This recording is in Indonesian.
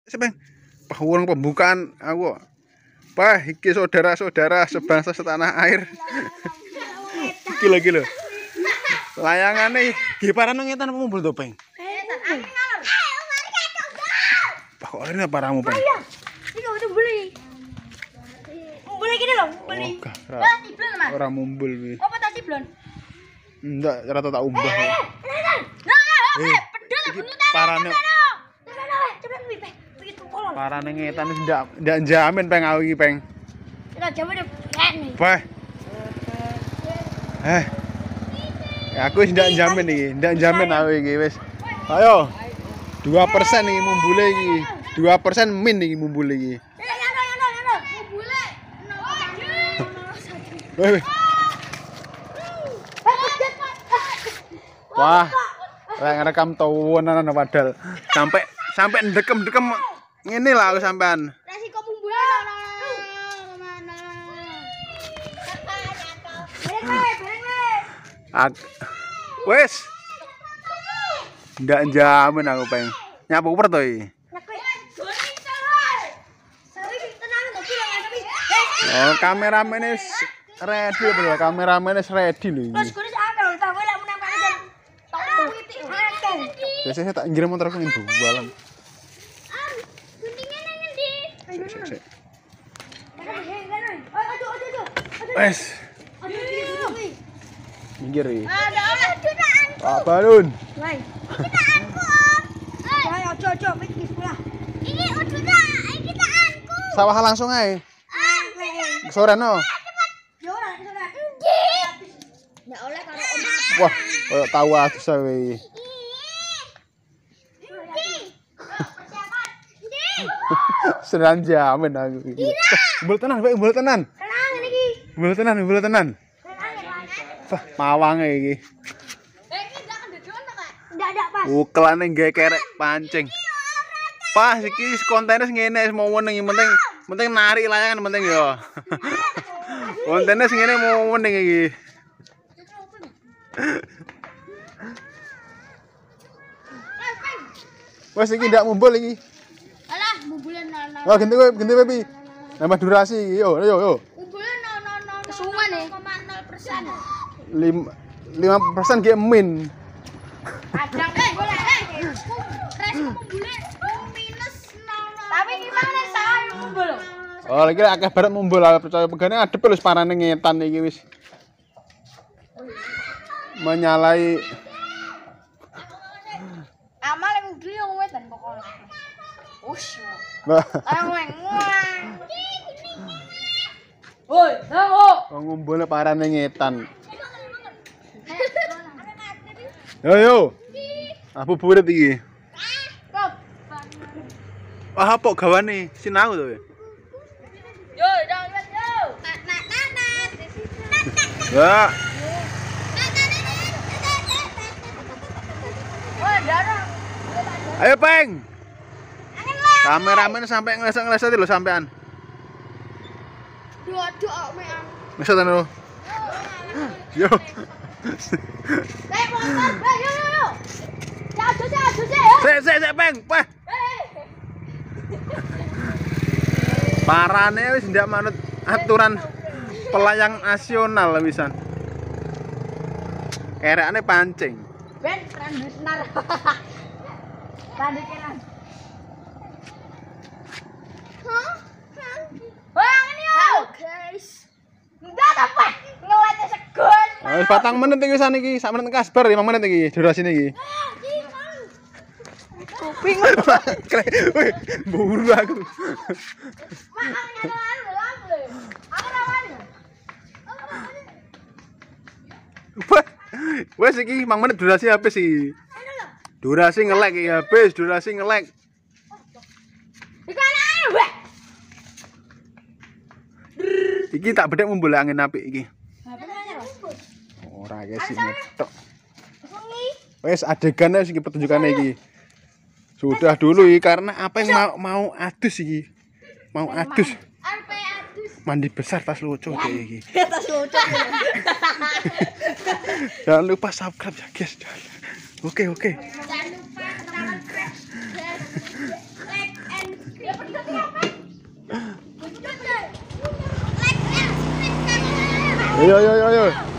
Sepeng. Pahurung pembukaan aku. Pak, iki saudara-saudara sebangsa setanah air. Iki lho. Layangane giparan ngetan apa mumbul to, Peng? Pak, kok rene paramu, Peng? Iki udah beli. Beli gini loh, beli. Ora mumbul kuwi. Apa tak ciblon? Ndak, rata tak umbah. Pedal Parane. Parane ngetan wis ndak jamin, Peng, aku iki, Peng. Kita jamin keren. Pak. Aku wis ndak jamin iki, ndak jamin aku iki wis. Ayo. 2% iki mumbule iki. 2% min iki mumbule iki. Weh. Wah. Lek ngerekam tawanan padahal sampai ndekem-ndekem ngene lah aku sampean. Resiko mumbule Wes. Ndak jamin aku, Peng. Nyapu per to iki. Oh, kameramen wis ready lho, kameramen wis ready lho iki. Biasanya tak ngirim motor aku ning balam. Wes. Minggir iki. Pak Balun. Ini udah, kita angkut. Sawah langsung ae. Sore no. Nggak oleh kalau om. Wah, koyo tahu adus ae. Senan jamin aku iki. Umbul tenan, Pak, umbul tenan. Tenang iki. Umbul tenan, umbul tenan. Wah, mawange iki. Enggak pas. Ukelane nggae kerek pancing. Pas iki kontennya ngene mau meneng penting narik layangan penting ya. Kontennya ngene mau meneng iki. Wes iki ndak mumbul iki. Alah, mumbulan nol. Oh, ganti kowe pi. Nambah durasi iki. Yo. Mumbulan nol. Kesuman nih. 0,0%. 5% ge min. Adang boleh. Resiko mumbule minus 0. Tapi gimana saya mumbul? Oh, lagi akeh barat mumbul, percaya pegane adep wis parane ngetan iki wis. Menyalai Amal yang geli yang wetan pokoknya. Ush. Bah. Woi, tahu. Ngumbulnya parane ngetan. Yo. Apa buret iki? Wah, apa gawane? Sinau to. Yo, jangan yo. Ya. Ayo, Peng. Kameramen sampai ngelesek-ngelesek lho sampean. Dua mean. Ngelesek lho. Yo. Yo. Sik, Peng. Peh. Parane wis ndak manut aturan pelayang nasional wisan. Kerekane pancing. Ben randusnar. Randusan. Bang ini yo. Halo guys. Enggak apa. Ngelete segon. Wis 4 menit iki wisan iki, sak menit kasbar 5 menit iki durasine iki. Kuping. Wih, buru aku. Wes iki 5 menit durasi habis iki. Durasi ngelek iki habis, durasi ngelek. Iki tak bedek mumbul angin apik iki. Ora guys iki metok. Wes adegannya iki pertunjukane iki. Sudah dulu iki karena apa yang mau adus iki. Mau adus. Mandi besar tas lucu kayak iki. Tas lucu. Jangan lupa subscribe ya guys. Oke. Jangan lupa tekan like and Ayo ayo ayo.